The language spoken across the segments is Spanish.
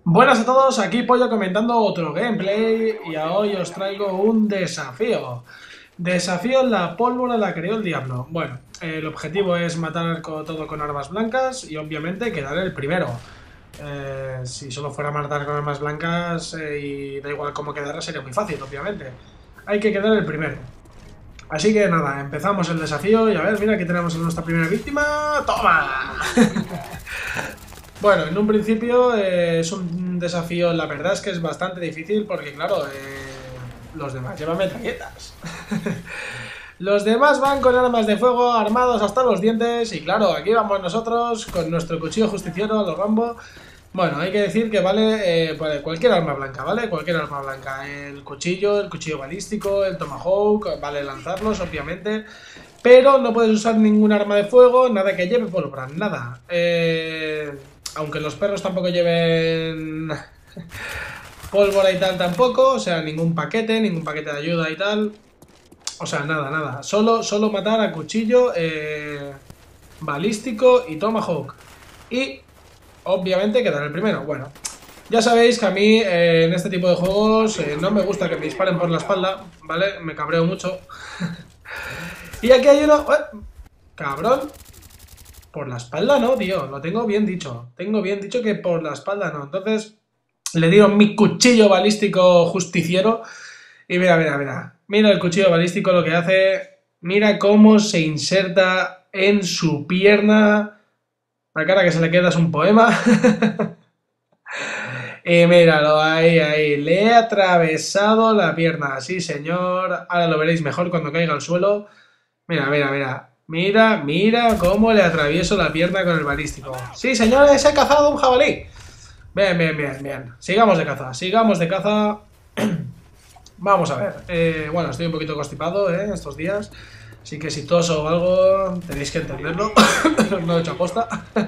Buenas a todos, aquí Pollo comentando otro gameplay y hoy os traigo un desafío. Desafío la pólvora la creó el diablo. Bueno, el objetivo es matar todo con armas blancas y obviamente quedar el primero. Si solo fuera matar con armas blancas y da igual cómo quedara sería muy fácil, obviamente. Hay que quedar el primero. Así que nada, empezamos el desafío y a ver, mira, aquí tenemos a nuestra primera víctima. ¡Toma! Bueno, en un principio es un desafío, la verdad es que es bastante difícil porque, claro, los demás llevan metralletas. Los demás van con armas de fuego armados hasta los dientes y, claro, aquí vamos nosotros con nuestro cuchillo justiciero a los Rambo. Bueno, hay que decir que vale cualquier arma blanca, ¿vale? Cualquier arma blanca. El cuchillo balístico, el tomahawk, vale lanzarlos, obviamente. Pero no puedes usar ningún arma de fuego, nada que lleve pólvora, nada. Aunque los perros tampoco lleven pólvora y tal tampoco, o sea, ningún paquete de ayuda y tal. O sea, nada. Solo matar a cuchillo balístico y tomahawk. Y, obviamente, quedar el primero. Bueno, ya sabéis que a mí en este tipo de juegos no me gusta que me disparen por la espalda, ¿vale? Me cabreo mucho. Y aquí hay uno... ¡Cabrón! Por la espalda no, tío, lo tengo bien dicho. Tengo bien dicho que por la espalda no. Entonces le dieron mi cuchillo balístico justiciero. Y mira. Mira el cuchillo balístico lo que hace. Mira cómo se inserta en su pierna. La cara que se le queda es un poema. Y míralo, ahí. Le he atravesado la pierna. Sí, señor. Ahora lo veréis mejor cuando caiga al suelo. Mira. Mira cómo le atravieso la pierna con el balístico. Sí, señores, he cazado un jabalí. Bien. Sigamos de caza. Vamos a ver. Bueno, estoy un poquito constipado estos días. Así que si toso o algo, tenéis que entenderlo. No lo he hecho aposta.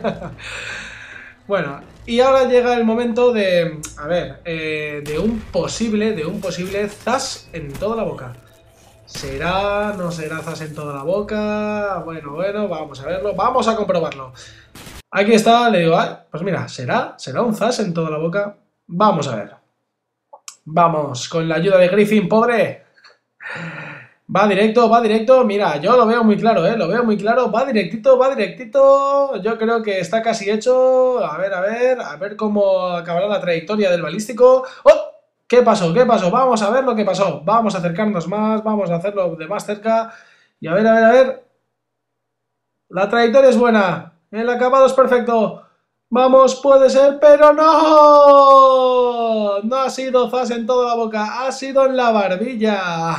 Bueno, y ahora llega el momento de... A ver, de un posible zas en toda la boca. ¿Será? ¿No será zas en toda la boca? Bueno, vamos a verlo. Vamos a comprobarlo. Aquí está, le digo, pues mira, ¿será un zas en toda la boca? Vamos a ver. Vamos, con la ayuda de Griffin, pobre. Va directo. Mira, yo lo veo muy claro, lo veo muy claro. Va directito. Yo creo que está casi hecho. A ver cómo acabará la trayectoria del balístico. ¡Oh! ¿Qué pasó? Vamos a ver lo que pasó. Vamos a acercarnos más, vamos a hacerlo de más cerca. Y a ver. La trayectoria es buena. El acabado es perfecto. Vamos, puede ser, pero no. No ha sido zas en toda la boca, ha sido en la barbilla.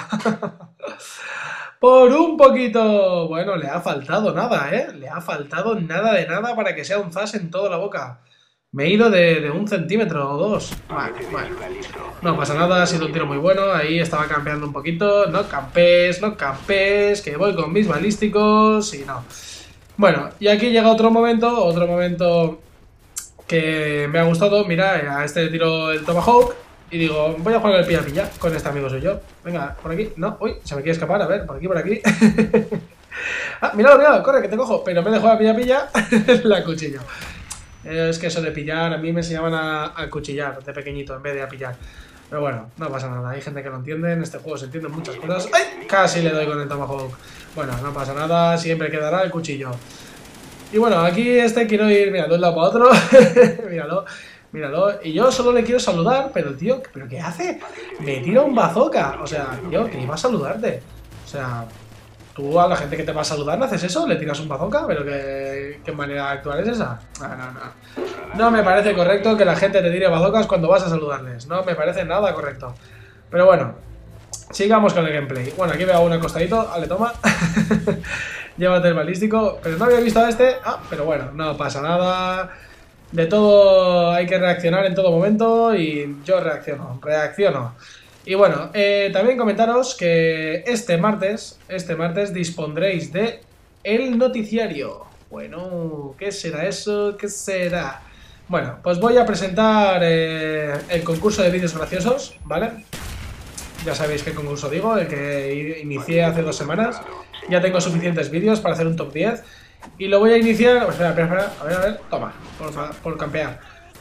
Por un poquito. Bueno, le ha faltado nada, Le ha faltado nada de nada para que sea un zas en toda la boca. Me he ido de 1 centímetro o 2. Bueno. No pasa nada, ha sido un tiro muy bueno. Ahí estaba campeando un poquito. No campes, que voy con mis balísticos y no. Bueno, y aquí llega otro momento que me ha gustado. Mira, a este le tiro el tomahawk y digo, voy a jugar el pilla-pilla con este amigo suyo. Venga, por aquí. No, uy, se me quiere escapar. A ver, por aquí. Míralo, corre, que te cojo. Pero me dejo la pilla-pilla, la cuchillo. Es que eso de pillar, a mí me enseñaban a cuchillar de pequeñito en vez de a pillar. Pero bueno, no pasa nada, hay gente que lo entiende, en este juego se entienden muchas cosas. ¡Ay! Casi le doy con el tomahawk. Bueno, no pasa nada, siempre quedará el cuchillo. Y bueno, aquí quiero ir, mira, de un lado para otro. Míralo. Y yo solo le quiero saludar, pero el tío, ¿pero qué hace? Me tira un bazooka. O sea, tío, que iba a saludarte. O sea... Tú a la gente que te va a saludar no haces eso, le tiras un bazooka, pero ¿qué manera de actuar es esa? No. No me parece correcto que la gente te tire bazookas cuando vas a saludarles. No me parece nada correcto. Pero bueno, sigamos con el gameplay. Bueno, aquí veo un acostadito. Vale, toma. Llévate el balístico. Pero no había visto a este. Pero bueno, no pasa nada. De todo hay que reaccionar en todo momento y yo reacciono. Y bueno, también comentaros que este martes dispondréis de el noticiario. Bueno, ¿qué será eso? ¿Qué será? Bueno, pues voy a presentar el concurso de vídeos graciosos, ¿vale? Ya sabéis qué concurso digo, el que inicié hace 2 semanas. Ya tengo suficientes vídeos para hacer un top 10. Y lo voy a iniciar... Espera, a ver, toma, por campear.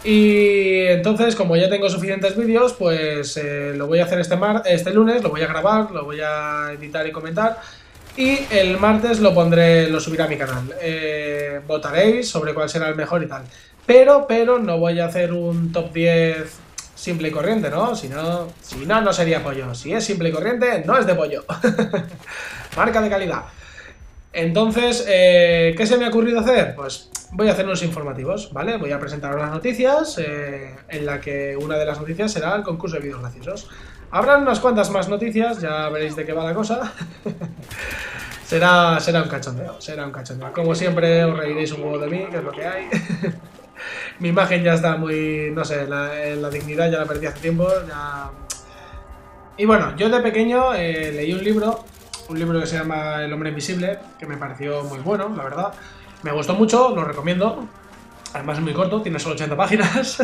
Y entonces, como ya tengo suficientes vídeos, pues lo voy a hacer este lunes, lo voy a grabar, lo voy a editar y comentar. Y el martes lo subiré a mi canal. Votaréis sobre cuál será el mejor y tal. Pero no voy a hacer un top 10 simple y corriente, ¿no? Si no, no sería pollo. Si es simple y corriente, no es de pollo. Marca de calidad. Entonces, ¿qué se me ha ocurrido hacer? Pues voy a hacer unos informativos, ¿vale? Voy a presentar unas noticias, en la que una de las noticias será el concurso de vídeos graciosos. Habrán unas cuantas más noticias, ya veréis de qué va la cosa. será un cachondeo, será un cachondeo. Como siempre, os reiréis un huevo de mí, que es lo que hay. Mi imagen ya está muy, no sé, la dignidad ya la perdí hace tiempo. Ya... Y bueno, yo de pequeño leí un libro que se llama El hombre invisible, que me pareció muy bueno, la verdad. Me gustó mucho, lo recomiendo. Además es muy corto, tiene solo 80 páginas.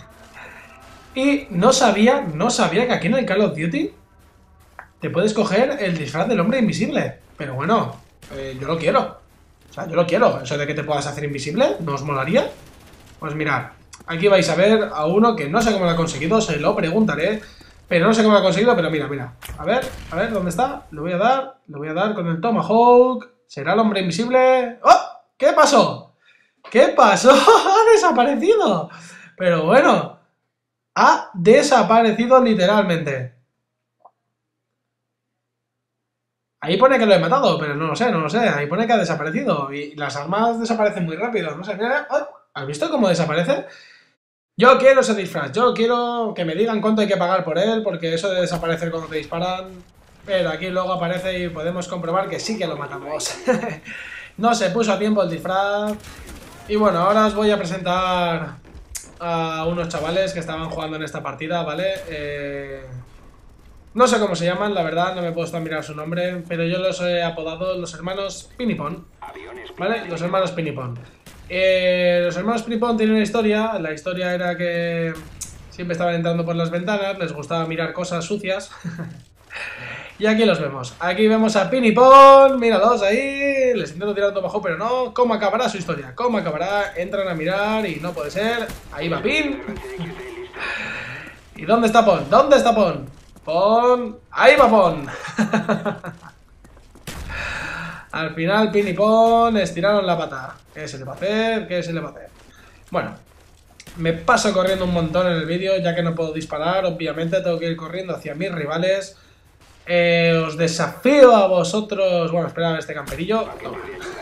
Y no sabía que aquí en el Call of Duty te puedes coger el disfraz del hombre invisible. Pero bueno, yo lo quiero. O sea, yo lo quiero. Eso de que te puedas hacer invisible, ¿no os molaría? Pues mirad, aquí vais a ver a uno que no sé cómo lo ha conseguido, se lo preguntaré. Pero no sé cómo lo ha conseguido, pero mira. A ver, ¿dónde está? Le voy a dar con el Tomahawk. ¿Será el hombre invisible? ¡Oh! ¿Qué pasó? ¿Qué pasó? ¡Ha desaparecido! Pero bueno, ha desaparecido literalmente. Ahí pone que lo he matado, pero no lo sé. Ahí pone que ha desaparecido. Y las armas desaparecen muy rápido. No sé, mira. ¿Has visto cómo desaparece? Yo quiero ese disfraz. Yo quiero que me digan cuánto hay que pagar por él, porque eso de desaparecer cuando te disparan... Pero aquí luego aparece y podemos comprobar que sí que lo matamos. No se puso a tiempo el disfraz. Y bueno, ahora os voy a presentar a unos chavales que estaban jugando en esta partida, ¿vale? No sé cómo se llaman, la verdad, no me puedo estar a mirar su nombre, pero yo los he apodado los hermanos Pinipón, ¿vale? Los hermanos Pinipón. Los hermanos Pinipón tienen una historia. La historia era que siempre estaban entrando por las ventanas, les gustaba mirar cosas sucias. Y aquí los vemos. Aquí vemos a Pinipón, míralos ahí. Les intento tirar un tomahawk, pero no. ¿Cómo acabará su historia? ¿Cómo acabará? Entran a mirar y no puede ser. Ahí va Pin. ¿Y dónde está Pon? ¿Dónde está Pon? Pon. Ahí va Pon. Al final Pin y Pon estiraron la pata. ¿Qué se le va a hacer? ¿Qué se le va a hacer? Bueno, me paso corriendo un montón en el vídeo, ya que no puedo disparar. Obviamente tengo que ir corriendo hacia mis rivales. Os desafío a vosotros... Bueno, espera a ver este camperillo. No.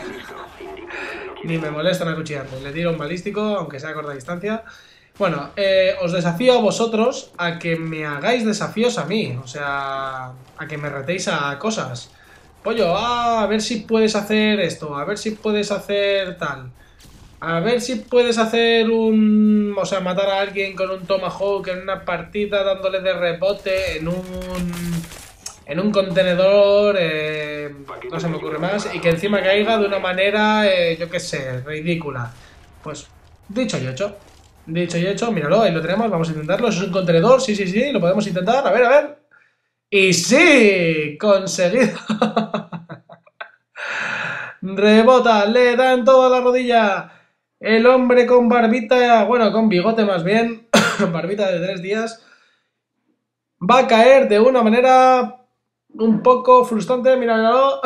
Ni me molestan acuchillarle. Le tiro un balístico, aunque sea a corta distancia. Bueno, os desafío a vosotros a que me hagáis desafíos a mí. O sea, a que me retéis a cosas. Pollo, a ver si puedes hacer esto. A ver si puedes hacer tal. A ver si puedes hacer un... O sea, matar a alguien con un Tomahawk en una partida dándole de rebote en un contenedor, no se me ocurre más, y que encima caiga de una manera, yo qué sé, ridícula. Pues, dicho y hecho. Dicho y hecho, míralo, ahí lo tenemos, vamos a intentarlo. Eso es un contenedor, sí, lo podemos intentar, a ver. ¡Y sí! ¡Conseguido! Rebota, le da en toda la rodilla. El hombre con barbita, bueno, con bigote más bien, barbita de 3 días, va a caer de una manera... un poco frustrante, míralo.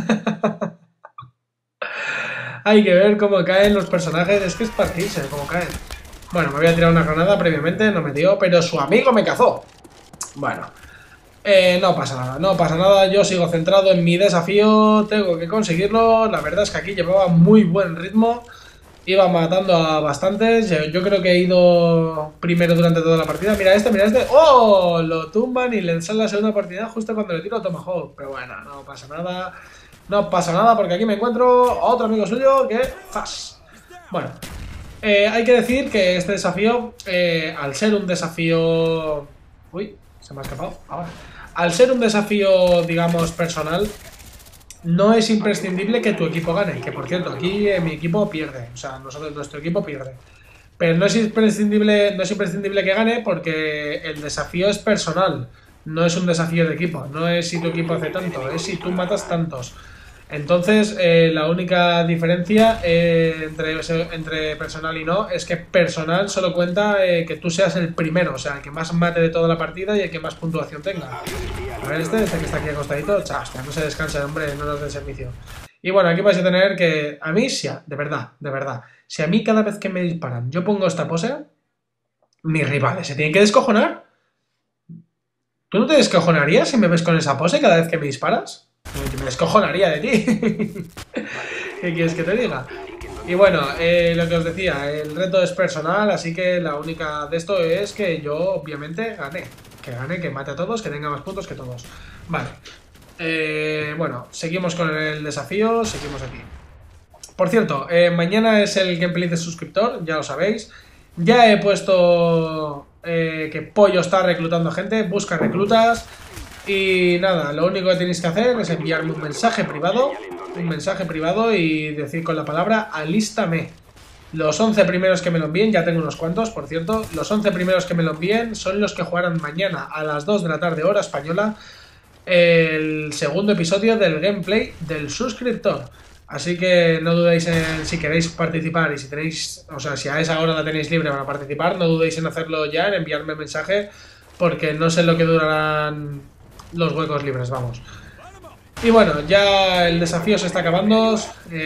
Hay que ver cómo caen los personajes. Es que es partirse cómo caen. Bueno, me voy a tirar una granada previamente, no me dio, pero su amigo me cazó. Bueno, no pasa nada, yo sigo centrado en mi desafío, tengo que conseguirlo. La verdad es que aquí llevaba muy buen ritmo. Iba matando a bastantes. Yo creo que he ido primero durante toda la partida. Mira este. ¡Oh! Lo tumban y le dan la segunda oportunidad justo cuando le tiro a Tomahawk. Pero bueno, no pasa nada. No pasa nada porque aquí me encuentro a otro amigo suyo que... ¡zas! Bueno, hay que decir que este desafío, al ser un desafío... Uy, se me ha escapado. Ahora. Al ser un desafío, digamos, personal... No es imprescindible que tu equipo gane, que por cierto, aquí mi equipo pierde, o sea, nuestro equipo pierde. Pero no es imprescindible que gane porque el desafío es personal, no es un desafío de equipo, no es si tu equipo hace tanto, es si tú matas tantos. Entonces, la única diferencia entre personal y no es que personal solo cuenta que tú seas el primero, o sea, el que más mate de toda la partida y el que más puntuación tenga. A ver, este que está aquí acostadito, hostia, no se descansa, hombre, no nos dé servicio. Y bueno, aquí vais a tener que, a mí, sí, de verdad, si a mí cada vez que me disparan yo pongo esta pose, mis rivales se tienen que descojonar. ¿Tú no te descojonarías si me ves con esa pose cada vez que me disparas? Yo me descojonaría de ti. ¿Qué quieres que te diga? Y bueno, lo que os decía, el reto es personal, así que la única de esto es que yo obviamente gane. Que gane, que mate a todos, que tenga más puntos que todos. Vale. Bueno, seguimos con el desafío, seguimos aquí. Por cierto, mañana es el gameplay de suscriptor, ya lo sabéis. Ya he puesto que Pollo está reclutando gente, busca reclutas. Y nada, lo único que tenéis que hacer es enviarme un mensaje privado y decir con la palabra alístame. Los 11 primeros que me lo envíen, ya tengo unos cuantos, por cierto, los 11 primeros que me lo envíen son los que jugarán mañana a las 2 de la tarde, hora española, el segundo episodio del gameplay del suscriptor. Así que no dudéis en, si queréis participar y si tenéis, o sea, si a esa hora la tenéis libre para participar, no dudéis en hacerlo ya, en enviarme mensaje, porque no sé lo que durarán los huecos libres, vamos. Y bueno, ya el desafío se está acabando,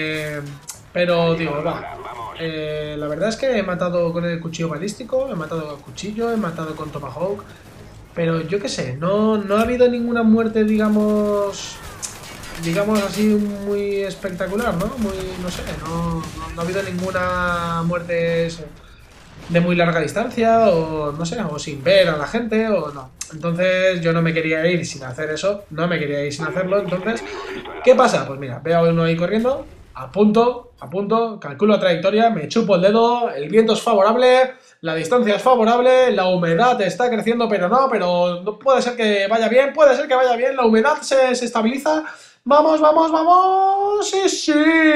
pero digo, va. La verdad es que he matado con el cuchillo balístico, he matado con cuchillo, he matado con Tomahawk, pero yo qué sé, no ha habido ninguna muerte, digamos así muy espectacular, ¿no? Muy, no sé, no ha habido ninguna muerte de muy larga distancia o no sé, o sin ver a la gente o no. Entonces yo no me quería ir sin hacer eso, no me quería ir sin hacerlo, entonces, ¿qué pasa? Pues mira, veo a uno ahí corriendo, apunto, calculo la trayectoria, me chupo el dedo, el viento es favorable, la distancia es favorable, la humedad está creciendo, pero no puede ser que vaya bien, la humedad se estabiliza. ¡Vamos, vamos, vamos! ¡Sí, sí!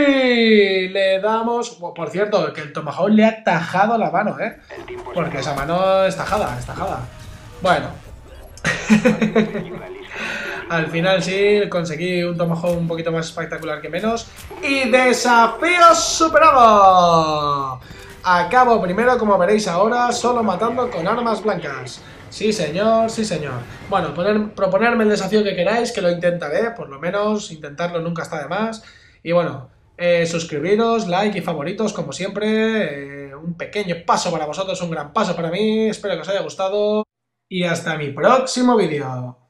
Le damos... Por cierto, que el Tomahawk le ha tajado la mano, ¿eh? Porque esa mano es tajada. Bueno. Al final sí, conseguí un Tomahawk un poquito más espectacular que menos. ¡Y desafío superado! Acabo primero, como veréis ahora, solo matando con armas blancas. Sí, señor, sí, señor. Bueno, proponerme el desafío que queráis, que lo intentaré, por lo menos, intentarlo nunca está de más. Y bueno, suscribiros, like y favoritos, como siempre. Un pequeño paso para vosotros, un gran paso para mí. Espero que os haya gustado. Y hasta mi próximo vídeo.